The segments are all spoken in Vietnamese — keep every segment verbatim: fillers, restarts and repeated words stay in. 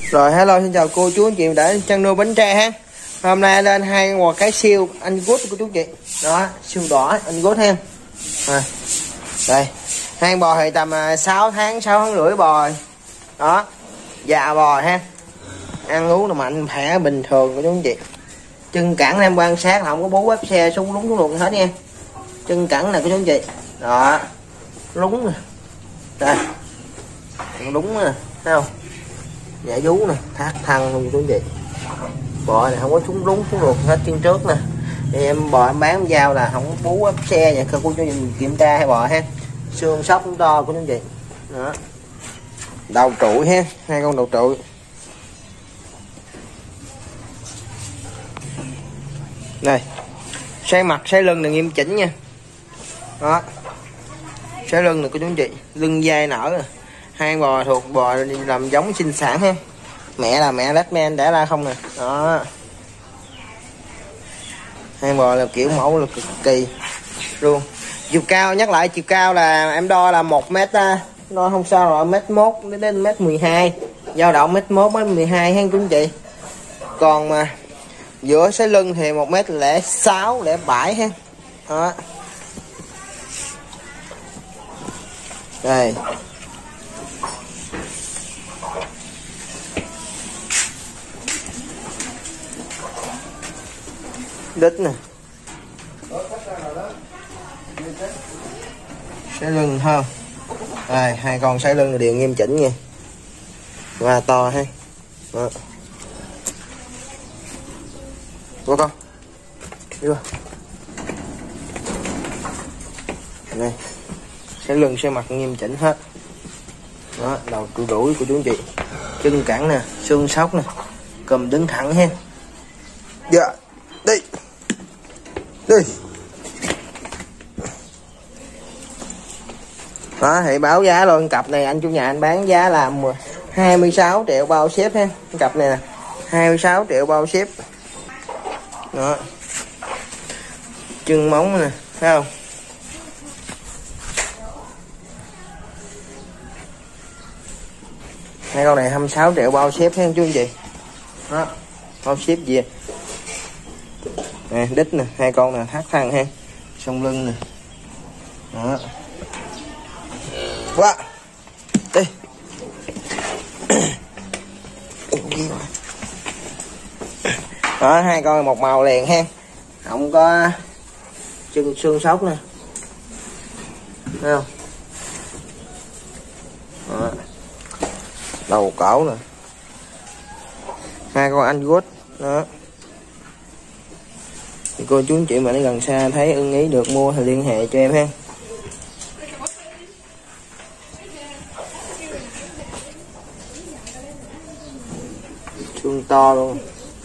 Rồi hello, xin chào cô chú anh chị đã chăn nuôi Bến Tre ha. Hôm nay lên hai con bò cái siêu anh Good của chú anh chị. Đó, siêu đỏ anh Good ha. À, đây, hai con bò thì tầm sáu tháng, sáu tháng rưỡi bò. Đó, già bò ha. Ăn uống là mạnh khỏe bình thường của chú anh chị. Chân cẳng em quan sát không có bố bếp xe xuống lúng xuống luôn hết nha. Chân cẳng này của chú anh chị. Đó, lúng nè. Đây, lúng nè, thấy không? Dạ vú nè, thắt thân luôn chú anh chị. Bò này không có trúng lúng xuống ruột hết chân trước nè. Thì em bò em bán giao là không có bú ấp xe vậy, cô chú nhìn kiểm tra hay bò ha. Xương sóc cũng to của chú anh chị. Đó. Đầu trụi ha, hai con đầu trụi. Đây. Xoay mặt, xoay lưng là nghiêm chỉnh nha. Đó. Xoay lưng này của chú anh chị, lưng dai nở nè. Hai bò thuộc bò làm giống sinh sản ha. Mẹ là mẹ Redman đẻ ra không nè. Đó. Hai bò là kiểu mẫu là cực kỳ luôn. Chiều cao, nhắc lại chiều cao là em đo là một mét, đo không sao rồi, mét mốt đến mét mười hai, dao động mét mốt đến mười hai ha chú anh chị. Còn mà giữa cái lưng thì một mét lẻ sáu, lẻ bảy ha. Đó. Đây. Đít nè. Sải lưng ha. Đây, hai con sải lưng đều nghiêm chỉnh nha. Và to ha. Đó. Vô con. Đi vô. Đây. Sải lưng sải mặt nghiêm chỉnh hết. Đó, đầu trụ đuổi của chú anh chị. Chân cẳng nè, xương sóc nè. Cầm đứng thẳng ha. Dạ. Đi. Đi. Đó thì báo giá luôn, cặp này anh chủ nhà anh bán giá là hai mươi sáu triệu bao ship ha. Cặp này nè, hai mươi sáu triệu bao ship. Đó. Chân móng nè, thấy không? Hai con này hai mươi sáu triệu bao ship ha chú anh chị. Đó, bao ship gì? Nè, đít nè, hai con nè, thắt thân ha. Sông lưng nè. Đó. Quá. Đi. Đó, hai con một màu liền ha. Không có chân xương sóc nè. Thấy không? Đó. Đầu cổ nè. Hai con anh Good. Đó. Thì cô chú anh chị mà đi gần xa thấy ưng ý được mua thì liên hệ cho em ha. Xương to luôn.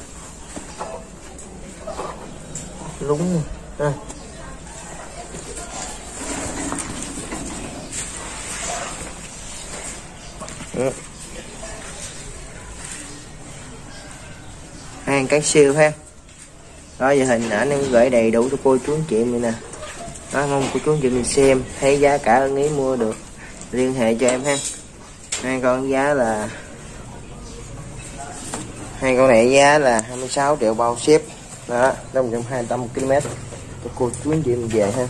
Lúng nè. À. Hàng cái siêu ha. Đó, giờ hình ảnh em gửi đầy đủ cho cô chú anh chị mình nè. Đó, mong cô chú anh chị mình xem thấy giá cả ưng ý mua được liên hệ cho em ha. Hai con giá là hai con này giá là hai mươi sáu triệu bao ship. Đó, trong trong hai trăm ki lô mét cho cô chú anh chị mình về ha.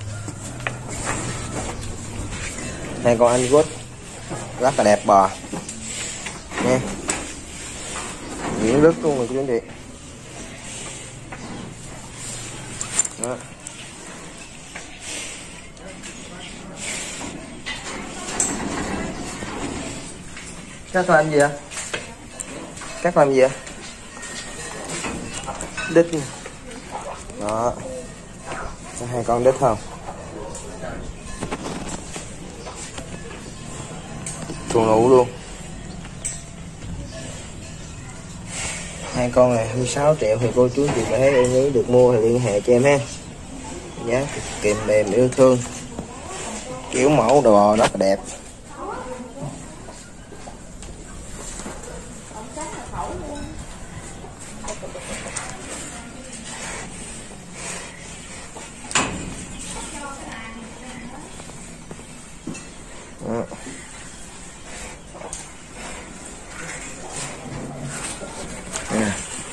Hai con anh Good rất là đẹp bò nha, diễn rất luôn rồi chú anh chị. Đó. Các làm gì ạ? Các làm gì ạ? Đít nè. Đó. Có hai con đít không? Chuồng nụ luôn. Hai con này hai mươi sáu triệu thì cô chú chị thấy ưng ý được mua thì liên hệ cho em ha. Giá kìm mềm yêu thương. Kiểu mẫu đồ rất là đẹp. Đó. Nè.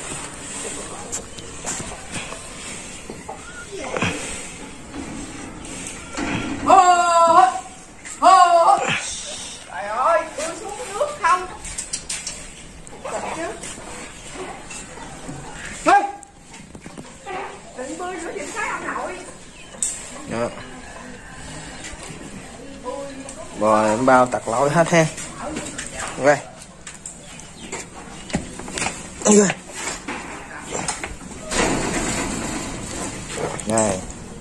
Trời ơi, tôi xuống nước không? Thật chứ. Ê! Định bơi rửa giùm cái ông nội. Đó. Rồi em bao tặc lỗi hết ha. Ok. Ok. Này.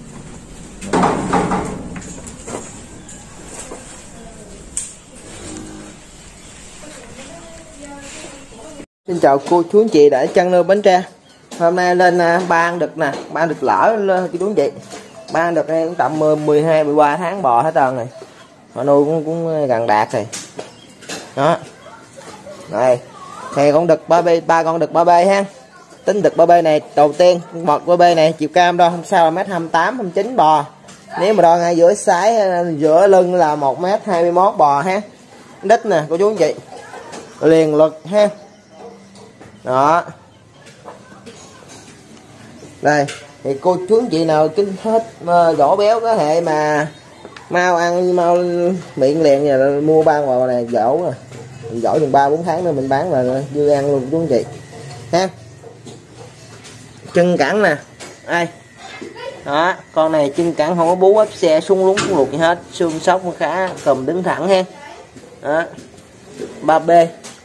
Xin chào cô chú anh chị đã chăn nuôi Bến Tre. Hôm nay lên uh, ba ăn đực nè, ba ăn đực lỡ lên cô chú anh chị. Ba ăn đực này cũng tầm mười hai mười ba tháng bò hết trơn này. Họ nuôi cũng cũng gần đạt rồi. Đó. Đây. Thì con đực ba bê, ba con đực ba bê ha. Tính đực ba bê này đầu tiên, bọt ba bê này chiều cao đo không sao là mét hai mươi tám, hai mươi chín bò. Nếu mà đo ngay giữa sái giữa lưng là một mét hai mươi mốt bò ha. Đít nè cô chú anh chị. Liền lực ha. Đó. Đây thì cô chú anh chị nào kinh hết gỗ béo có hệ mà mau ăn mau miệng liền giờ mua ba bò này gỗ rồi gỗ chừng ba bốn tháng nữa mình bán là dư ăn luôn chú anh chị ha. Chân cẳng nè đây đó, con này chân cẳng không có bú ấp xe sung lúng cũng luộc gì hết, xương sóc khá cầm đứng thẳng ha. Đó ba B,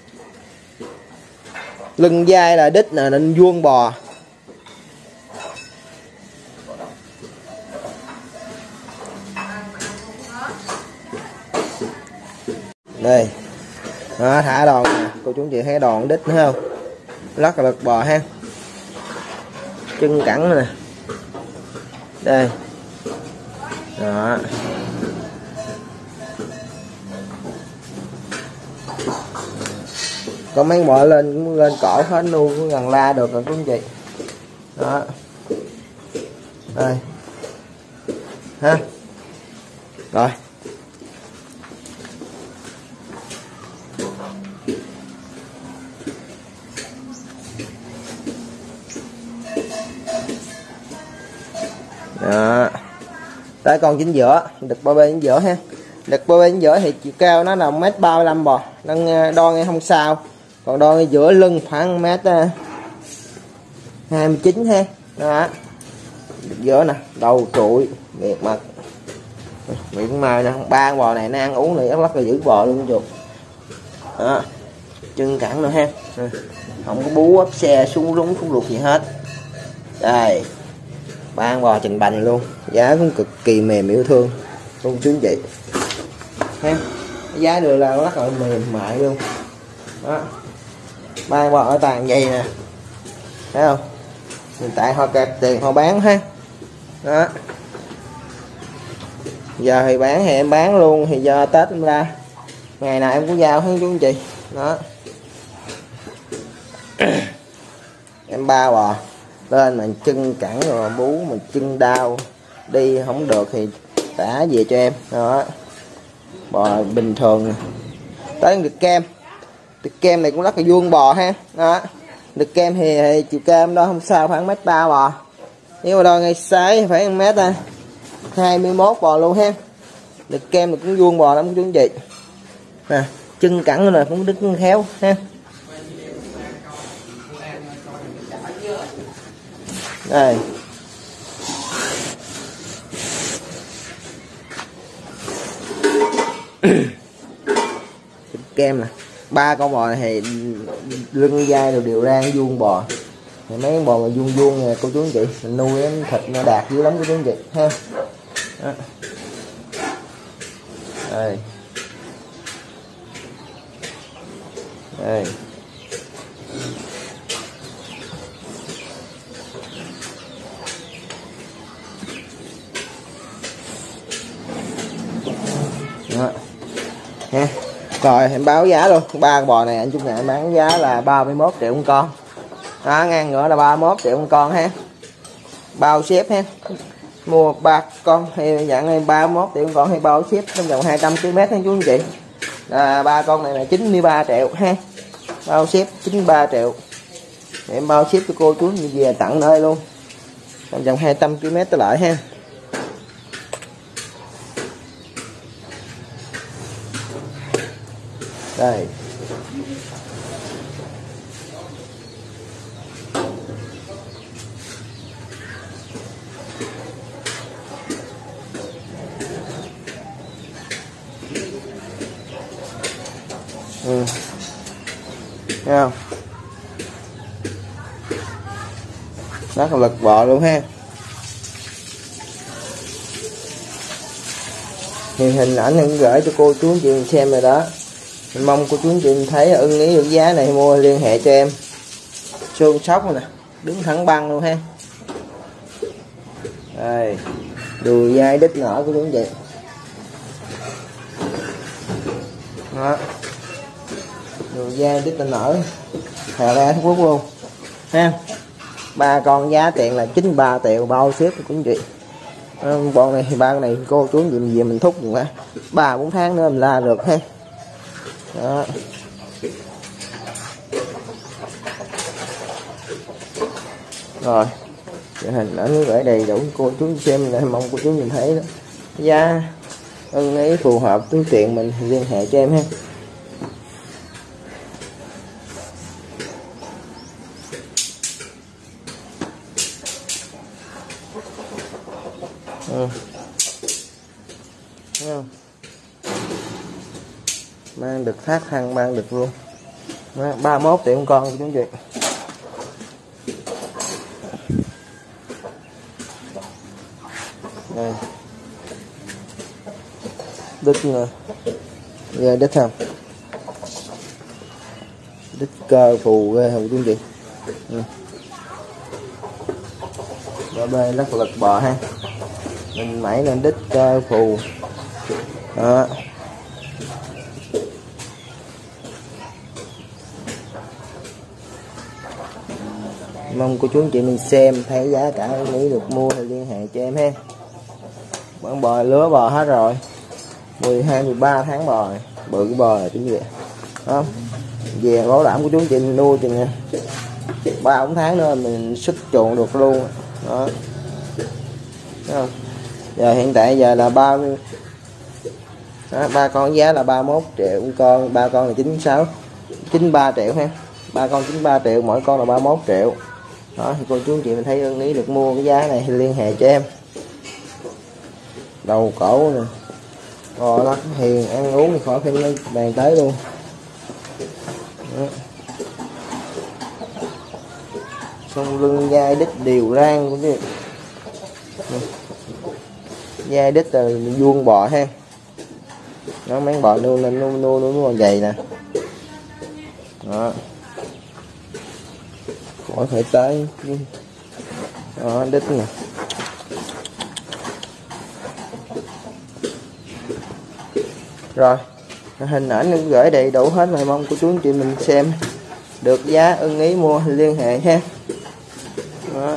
lưng vai là đít nè nên vuông bò. Đây đó, thả đòn nè cô chú chị thấy đòn đít nữa không, rất là lực bò ha. Chân cẳng nè đây đó, có mấy bò lên cũng lên cổ hết luôn, cũng gần la được rồi cô chú chị. Đó đây ha. Rồi đó, tới con chính giữa, đực ba bên chính giữa ha. Đực ba bên chính giữa thì chiều cao nó là một mét ba mươi lăm bò, đang đo nghe không sao, còn đo ngay giữa lưng khoảng mét hai mươi chín ha. Đó đực giữa nè, đầu trụi miệt mặt miệng mài nè, ba bò này nó ăn uống này rất là giữ bò luôn chuột. Đó chân cẳng nữa ha, không có bú ấp xe sung lúng sung luộc gì hết. Đây ba con bò trình bành luôn, giá cũng cực kỳ mềm yêu thương luôn chú anh chị ha. Giá được là rất là mềm mại luôn. Đó ba con bò ở tàn vậy nè, thấy không, hiện tại họ kẹp tiền họ bán ha. Đó giờ thì bán thì em bán luôn, thì giờ Tết em ra ngày nào em cũng giao hết chú anh chị. Đó em ba bò lên mà chân cẳng rồi bú mà chân đau đi không được thì tả về cho em. Đó bò bình thường. Tới đực kem, đực kem này cũng rất là vuông bò ha. Đó đực kem thì, thì chiều cao đó không sao, khoảng mét ba bò, nếu mà đo ngay sái phải mét hai mươi mốt bò luôn ha. Đực kem này cũng vuông bò lắm chú anh chị nè, chân cẳng là cũng đứng khéo ha. Đây kem nè, ba con bò này thì lưng vai đều đều rang vuông bò, thì mấy con bò mà vuông vuông nè cô chú anh chị, mình nuôi nó thịt nó đạt dữ lắm cô chú anh chị ha. Đó. Đây đây đó ha. Rồi em báo giá luôn, ba con bò này anh Trung Ngạn bán giá là ba mươi mốt triệu một con. Đó ngang ngựa là ba mươi mốt triệu một con ha, bao ship ha. Mua ba con hay dạng này ba mươi mốt triệu một con hay bao ship trong vòng hai trăm ki lô mét ha chú anh chị. À, ba con này là chín mươi ba triệu ha. bao ship chín mươi ba triệu. Để em bao ship cho cô chú như về tặng nơi luôn, trong vòng hai trăm ki lô mét tới lại ha. Đây. Ừ. Thấy không? Rất là lực bò luôn ha. Thì hình ảnh em gửi cho cô chú anh chị xem rồi đó. Mình mong cô chú anh chị thấy ưng ý được giá này mua liên hệ cho em. Xương sóc nè, đứng thẳng băng luôn ha. Đây, đùi dai đít nở của chú anh chị. Đó. Đùi dai đít nở. Thè ra Trung Quốc luôn. Ha. Ba con giá tiền là chín mươi ba triệu bao ship của anh chị. Con này ba con này cô chú gì mình về mình thúc được hả? ba bốn tháng nữa mình la được ha. Đó. Rồi. Hình ảnh gửi đầy đủ cô chú xem này, mong cô chú nhìn thấy đó. Giá ưng ý phù hợp túi tiền mình liên hệ cho em ha. Ừ. Thấy không? Mang được phát thăng mang được luôn. ba mươi mốt triệu con của chúng chị. Đây. Đít nè. Ghê đít không? Đít cơ phù ghê không chúng chị. Ừ. Bờ bê rất lực bò ha. Mình mẩy lên đít cơ phù. Đó. Mong cô chú anh chị mình xem thấy giá cả nghĩ được mua thì liên hệ cho em ha. Bọn bò lứa bò hết rồi, mười hai mười ba tháng bò này. Bự cái bò này chính vậy không về bảo đảm của chú anh chị mình nuôi chừng ba bốn tháng nữa mình xuất chuộng được luôn đó. Thấy không? Giờ hiện tại giờ là ba ba con giá là ba mươi mốt triệu con, ba con là chín mươi sáu chín mươi ba triệu ha. Ba con chín mươi ba triệu, mỗi con là ba mươi mốt triệu. Đó thì cô chú anh chị mình thấy ưng ý được mua cái giá này thì liên hệ cho em. Đầu cổ nè, bò lắc hiền, ăn uống thì khỏi phim lên bàn tới luôn. Đó. Xong lưng dai đít đều rang cũng chứ. Dai đít là vuông bò ha. Nó mấy bò nuôi lên nuôi nuôi nuôi bò dày nè. Đó. Khỏi phải tới. Đó, đít nè. Rồi, hình ảnh em gửi đầy đủ hết rồi, mong cô chú anh chị mình xem được giá ưng ý mua liên hệ ha. Đó.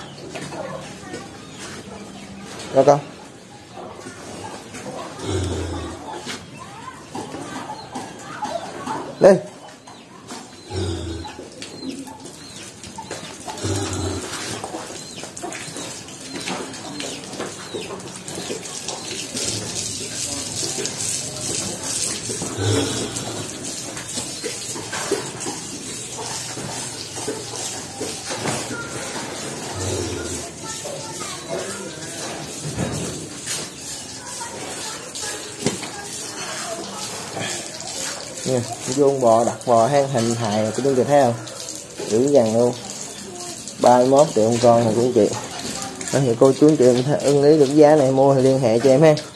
Rồi con. Đi. Nha, vuông bò đặt bò hang hình hài của chúng chị thấy không? Dữ dằn luôn. ba mươi mốt triệu con này của chị. Đó thì cô chú chị ưng ý được giá này mua thì liên hệ cho em ha.